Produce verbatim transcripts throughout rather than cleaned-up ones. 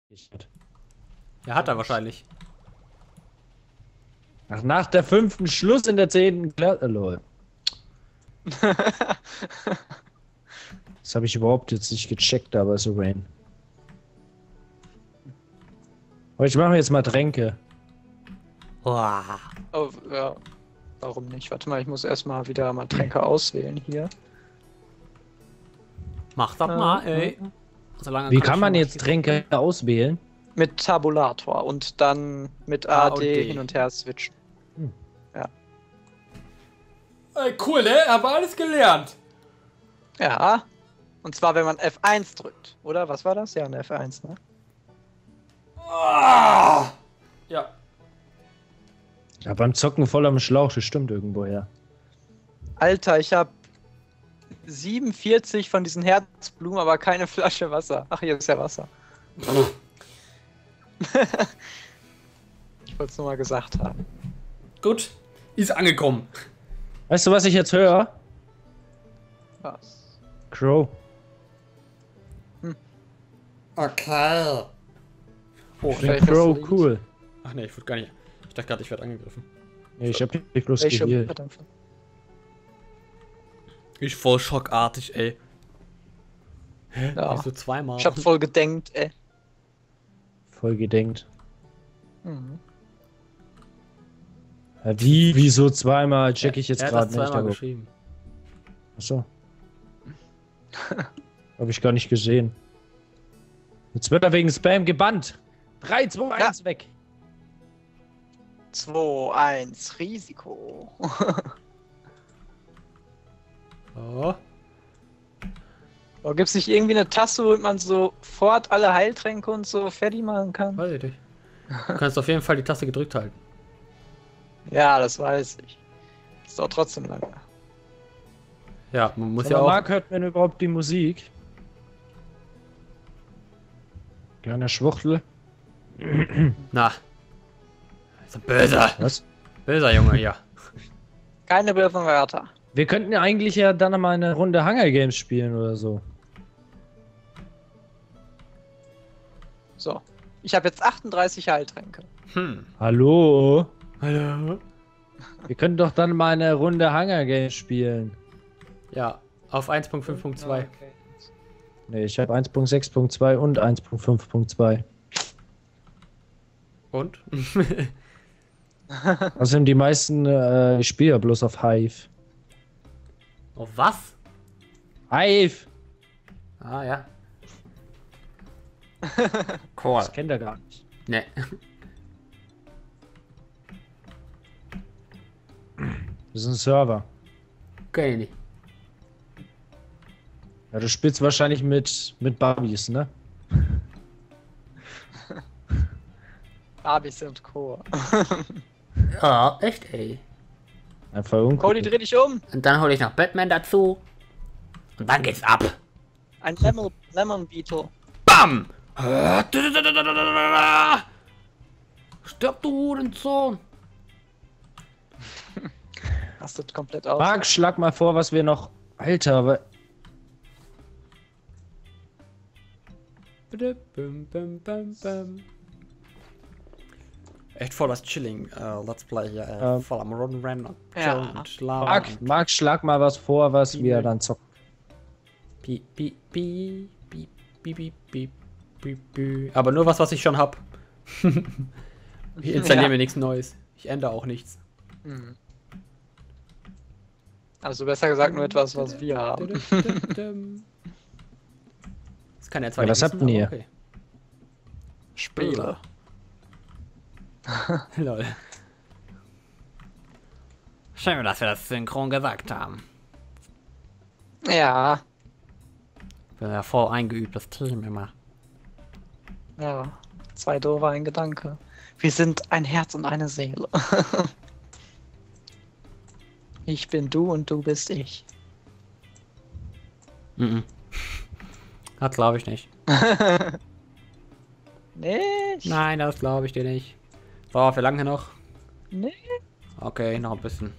Ja, hat er wahrscheinlich. Ach, nach der fünften Schluss in der zehnten Klasse. Lol. Das habe ich überhaupt jetzt nicht gecheckt, aber so rain. Aber ich mache jetzt mal Tränke. Wow. Oh, ja. Warum nicht? Warte mal, ich muss erstmal wieder mal Tränke auswählen hier. Mach das mal, ey. Solange Wie kann kann ich man schon jetzt was Tränke auswählen? Mit Tabulator und dann mit A A und D D. hin und her switchen. Hm. Ja. Ey, cool, ne? Hab alles gelernt. Ja. Und zwar, wenn man F eins drückt, oder? Was war das? Ja, eine F eins, ne? Ah! Ja. Ja, beim Zocken voll am Schlauch, das stimmt irgendwoher. Alter, ich hab siebenundvierzig von diesen Herzblumen, aber keine Flasche Wasser. Ach, hier ist ja Wasser. Ich wollte es nur mal gesagt haben. Gut, ist angekommen. Weißt du, was ich jetzt höre? Was? Crow. Okay. Oh, Ich vielleicht finde Crow das Lied. cool. ach nee, ich wurde gar nicht. Ich dachte gerade, ich werde angegriffen. Nee, ich hab dich bloß Welche gewählt. Verdammt. Ich voll schockartig, ey. Hä? Ja. So zweimal. Ich hab voll gedenkt, ey. Voll gedenkt. Mhm. Ja, wie? Wieso zweimal? Check ich jetzt er hat gerade das nicht. zweimal Aber... geschrieben. Achso. Hab ich gar nicht gesehen. Jetzt wird er wegen Spam gebannt. drei, zwei, eins, weg. zwei, eins, Risiko. Oh. Oh, gibt's nicht irgendwie eine Tasse, womit man sofort alle Heiltränke und so fertig machen kann? Weiß ich nicht. Du kannst auf jeden Fall die Taste gedrückt halten. Ja, das weiß ich. Das dauert trotzdem lange. Ja, man muss Aber ja auch. Marc, hört man überhaupt die Musik? Kleiner Schwuchtel. Na. Ist ein böser. Was? Böser Junge hier. Keine bösen Wörter. Wir könnten ja eigentlich ja dann mal eine Runde Hunger Games spielen oder so. So. Ich habe jetzt achtunddreißig Heiltränke. Hm. Hallo? Hallo? Wir können doch dann mal eine Runde Hunger Games spielen. Ja, auf eins Punkt fünf Punkt zwei. Okay. Ne, ich habe eins Punkt sechs Punkt zwei und eins Punkt fünf Punkt zwei. Und? Außerdem die meisten äh, Spieler bloß auf Hive. Auf was? Hive! Ah ja. Cool. Das kennt er gar nicht. Ne. Das ist ein Server. Kenn ich nicht. Ja, du spielst wahrscheinlich mit, mit Barbies, ne? Barbies und Co. Ja, echt ey. Einfach Cody, uncool. dreh dich um! Und dann hole ich noch Batman dazu. Und dann geht's ab. Ein Lemon, Lemon Beetle. Bam! Stirb du Hurensohn! Rastet komplett aus. Marc, schlag mal vor, was wir noch... Alter, aber... Bum, bum, bum, bum. Echt voll das Chilling äh, Let's Play hier, äh, Ähm. voll am Runrennen und Ja. chillen und schlafen. Marc, Marc, schlag mal was vor, was wir dann zocken. Piep, piep, piep, piep, piep, piep, piep, piep, piep. Aber nur was, was ich schon hab. Ich installiere Ja. mir nichts Neues. Ich ändere auch nichts. Mhm. Also besser gesagt nur etwas, was wir haben. Das kann er zwar Ja, nicht was wissen, habt ihr? aber okay. Spiele. Lol. Schön, dass wir das synchron gesagt haben. Ja. Ich bin ja voll eingeübtes Team immer. Ja. Zwei doofe, ein Gedanke. Wir sind ein Herz und eine Seele. Ich bin du und du bist ich. Mhm. Das glaube ich nicht. Nicht? Nein, das glaube ich dir nicht. So, wie lange noch? Nee. Okay, noch ein bisschen.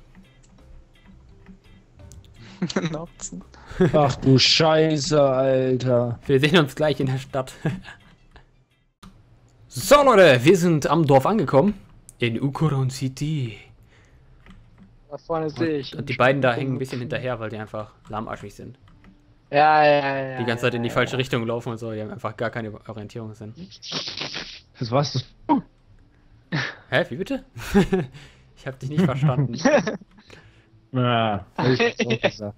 Notzen. Ach du Scheiße, Alter. Wir sehen uns gleich in der Stadt. So Leute, wir sind am Dorf angekommen. In Ukuron City. Da vorne sehe ich. Und die beiden da hängen ein bisschen hinterher, weil die einfach lahmarschig sind. Ja, ja, ja. Die ganze Zeit in die ja, falsche ja. Richtung laufen und so. Die haben einfach gar keine Orientierungssinn. Das war's. Das. Hä, wie bitte? Ich hab dich nicht verstanden. Ja, ich, auch gesagt.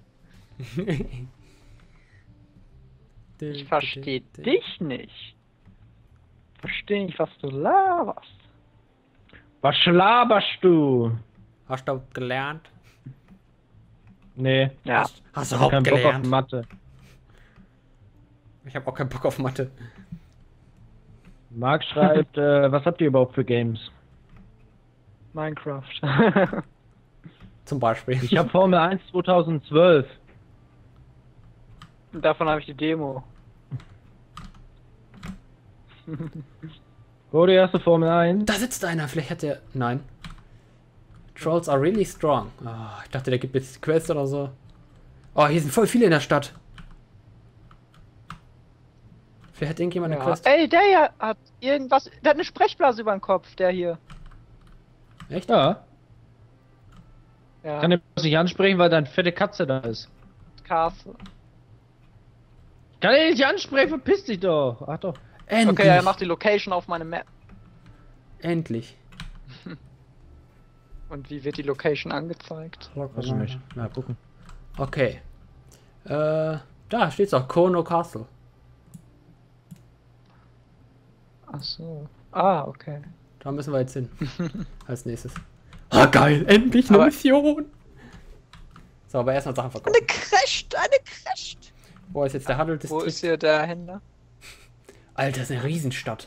Ich verstehe dich nicht. Verstehe nicht, was du laberst. Was schlaberst du? Hast du gelernt? Nee. Ja. Hast, hast du Ich hab überhaupt keinen Bock auf gelernt? Mathe. Ich hab auch keinen Bock auf Mathe. Marc schreibt, äh, was habt ihr überhaupt für Games? Minecraft. Zum Beispiel. Ich habe Formel eins zweitausendzwölf. Davon habe ich die Demo. Wo die erste Formel eins? Da sitzt einer, vielleicht hat der... Nein. Trolls are really strong. Oh, ich dachte, der gibt jetzt Quest oder so. Oh, hier sind voll viele in der Stadt. Vielleicht hat irgendjemand eine Ja. Quest. Ey, der hier hat irgendwas. Der hat eine Sprechblase über den Kopf, der hier. Echt? Ja. Ja. Kann ich das nicht ansprechen, weil da eine fette Katze da ist. Castle. Kann ich nicht ansprechen, verpiss dich doch. Ach doch. Endlich. Okay, er macht die Location auf meine Map. Endlich. Und wie wird die Location angezeigt? Weiß ich nicht. Mal gucken. Okay. Äh, da steht's auch. Kono Castle. Ach so. Ah, okay. Da müssen wir jetzt hin. Als nächstes. Ah, geil. Endlich eine Aber- Mission. So, aber erstmal Sachen verkaufen. Eine Crasht, eine Crasht. Wo ist jetzt der Handel Wo ist hier der Händler? Alter, das ist eine Riesenstadt.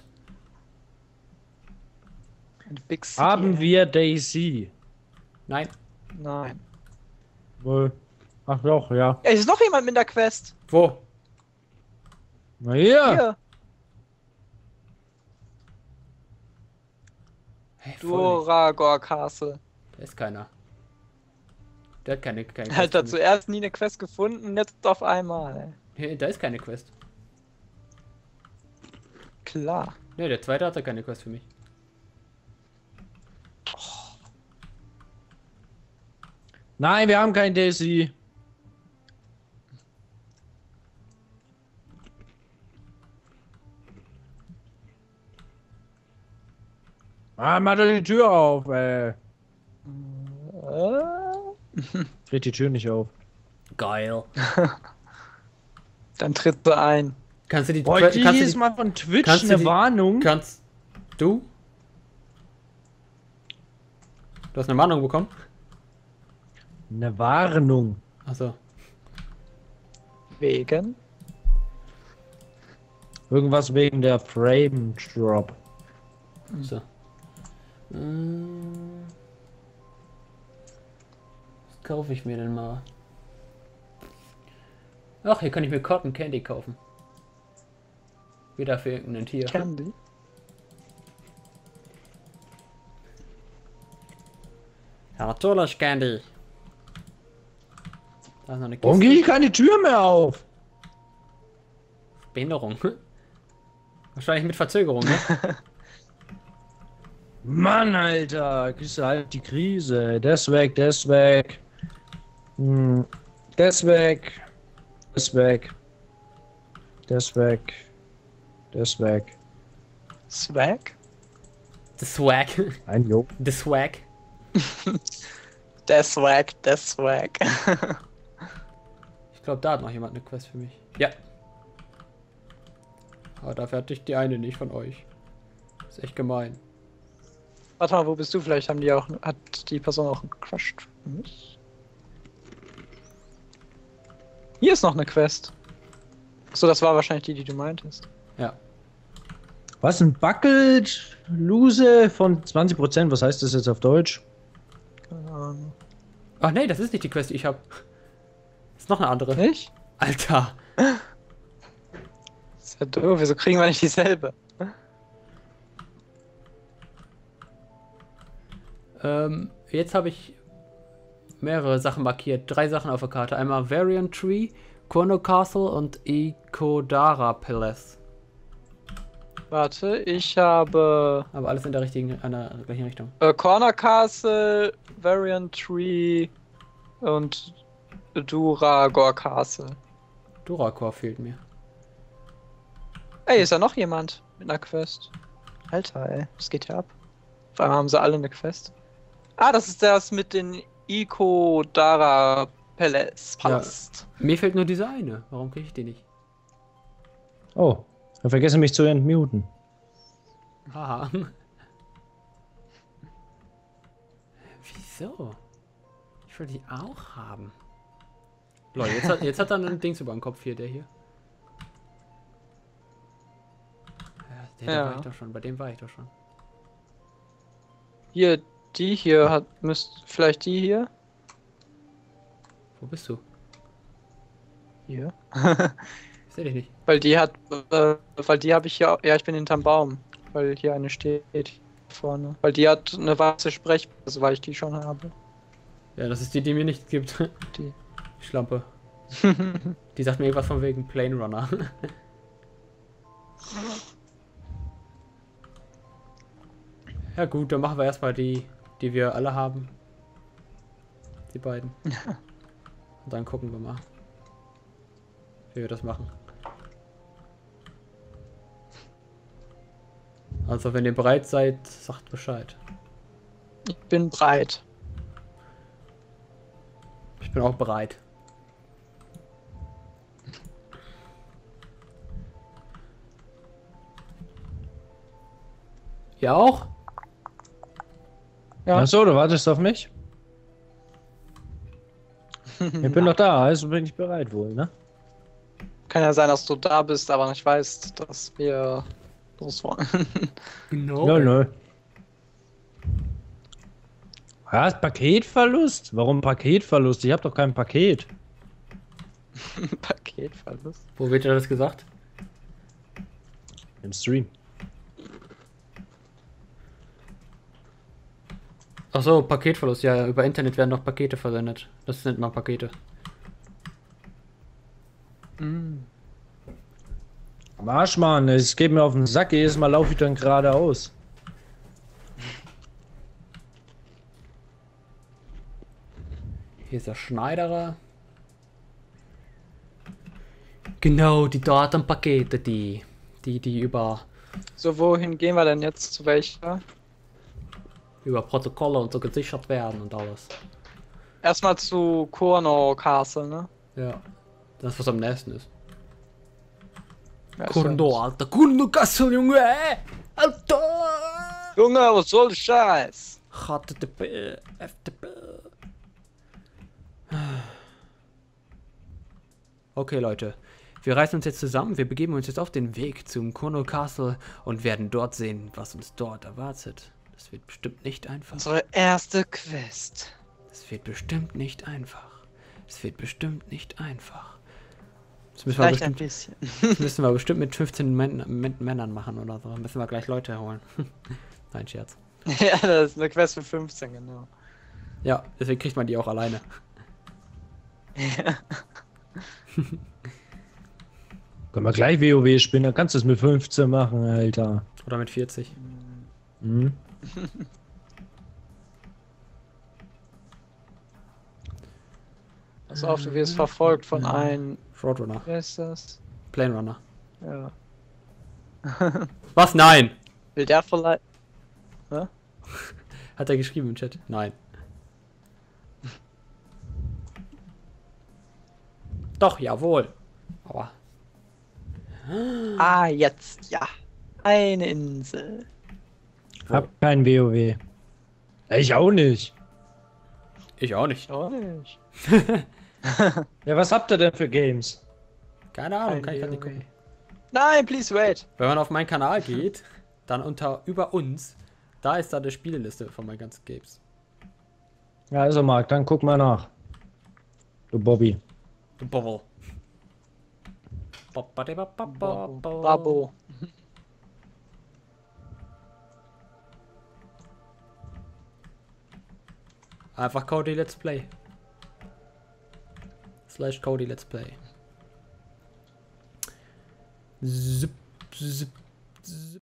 Eine Big City. Haben wir Daisy? Nein. Nein. Wohl. Ach doch, ja. Ey, ist noch jemand mit der Quest? Wo? Na hier. Hier. Hey, voll nicht. Duragor Castle. Da ist keiner. Der hat keine, keine Alter, Quest für mich. zuerst nie eine Quest gefunden, jetzt auf einmal. Hey, da ist keine Quest. Klar. Ne, der zweite hatte keine Quest für mich. Nein, wir haben kein Daisy. Ah, mach doch die Tür auf, ey. Äh? Dreht die Tür nicht auf. Geil. Dann tritt sie ein. Kannst du die... Boah, kannst die du ist die mal von Twitch kannst du eine die- Warnung. kannst du? Du hast eine Mahnung bekommen? Eine Warnung. Achso. Wegen? Irgendwas wegen der Frame Drop. So. Ähm, Was kaufe ich mir denn mal? Ach, hier kann ich mir Cotton Candy kaufen. Wieder für irgendein Tier. Candy? Ja, natürlich Candy. Da ist noch eine Warum Kiste. geht keine Tür mehr auf? Behinderung. Wahrscheinlich mit Verzögerung, ne? Mann, Alter, kriegst du halt die Krise. Der ist weg, der ist weg. Hm. Der ist weg. Der ist weg. Der ist weg. Der ist weg. Swag? The Swag. Ein Jo. The Swag. Der Swag, der Swag. Ich glaube, da hat noch jemand eine Quest für mich. Ja. Aber dafür hatte ich die eine nicht von euch. Ist echt gemein. Warte mal, wo bist du? Vielleicht haben die auch, hat die Person auch einen Crush für mich? Hier ist noch eine Quest. Achso, das war wahrscheinlich die, die du meintest. Ja. Was, ein Buckled Lose von zwanzig Prozent? Was heißt das jetzt auf Deutsch? Keine Ahnung. Ach nee, das ist nicht die Quest, die ich habe. Ist noch eine andere. Nicht? Alter. Ist ja doof, wieso kriegen wir nicht dieselbe? Ähm, jetzt habe ich mehrere Sachen markiert. Drei Sachen auf der Karte. Einmal Variant Tree, Kono Castle und Ikodara Palace. Warte, ich habe Aber alles in der richtigen, in der gleichen Richtung. äh, Corner Castle, Variant Tree und Duragor Castle. Durakor fehlt mir. Ey, ist da noch jemand mit einer Quest? Alter, ey, was geht hier ab? Auf einmal haben sie alle eine Quest. Ah, das ist das mit den Iko Dara Palace. Palast. Mir fehlt nur diese eine. Warum kriege ich die nicht? Oh, ich vergesse mich zu entmuten. Haha. Wieso? Ich will die auch haben. Leute, jetzt hat, jetzt hat er ein Dings über den Kopf hier, der hier. Ja, der, der Ja. war ich doch schon. Bei dem war ich doch schon. Hier, die hier hat, müsst, vielleicht die hier? Wo bist du? Hier. Ich sehe dich nicht. Weil die hat, äh, weil die habe ich ja, ja, ich bin hinterm Baum. Weil hier eine steht vorne. Weil die hat eine weiße Sprechblase, weil ich die schon habe. Ja, das ist die, die mir nichts gibt. Die. Schlampe. Die sagt mir irgendwas von wegen Plane Runner. Ja gut, dann machen wir erstmal die, die wir alle haben. Die beiden. Und dann gucken wir mal, wie wir das machen. Also wenn ihr bereit seid, sagt Bescheid. Ich bin breit. Ich bin auch bereit. Ihr auch? Ja. Achso, du wartest auf mich? Ich bin doch da, also bin ich bereit wohl, ne? Kann ja sein, dass du da bist, aber nicht weißt, dass wir los wollen. Genau. Nö, nö. Was? Paketverlust? Warum Paketverlust? Ich hab doch kein Paket. Paketverlust. Wo wird dir das gesagt? Im Stream. Ach so, Paketverlust. Ja, über Internet werden noch Pakete versendet. Das nennt man Pakete. Mm. Marsch, Mann, es geht mir auf den Sack. Jedes Mal laufe ich dann geradeaus. Hier ist der Schneiderer. Genau, die Datenpakete, die, die, die über, So, wohin gehen wir denn jetzt? Zu welcher? über Protokolle und so gesichert werden und alles. Erstmal zu Korno Castle, ne? Ja. Das, was am nächsten ist. Ja, ist Kurndo, ja- Alter. Kurndo Kassel, Junge! Alter! Junge, was soll der Scheiß? H T T P, F T P. Okay, Leute. Wir reißen uns jetzt zusammen. Wir begeben uns jetzt auf den Weg zum Kurndo Castle und werden dort sehen, was uns dort erwartet. Das wird bestimmt nicht einfach. Unsere erste Quest. Das wird bestimmt nicht einfach. Es wird bestimmt nicht einfach. Das müssen wir, Vielleicht ein bestimmt, bisschen. das müssen wir bestimmt mit fünfzehn Män mit Männern machen oder so. Müssen wir gleich Leute holen. Nein, Scherz. Ja, das ist eine Quest für fünfzehn, genau. Ja, deswegen kriegt man die auch alleine. Ja. Können wir gleich WoW spielen, dann kannst du es mit fünfzehn machen, Alter. Oder mit vierzig. Hm? Pass auf, du wirst verfolgt von einem. Roadrunner. Wer ist das? Plane Runner. Ja. Was? Nein! Will der vielleicht. Hat er geschrieben im Chat? Nein. Doch, jawohl. Aber Ah, jetzt, ja. Eine Insel. Hab kein WoW. Ich auch nicht. ich auch nicht. Auch nicht. Ja, was habt ihr denn für Games? Keine Ahnung, Ein kann ich gar nicht WoW. gucken. Nein, please wait. Wenn man auf meinen Kanal geht, dann unter über uns, da ist da die Spieleliste von meinen ganzen Games. Ja, also Marc, dann guck mal nach. Du Bobby. Du Bobble. Babo. Einfach Cody Let's Play. Slash Cody Let's Play. Zip, zip, zip.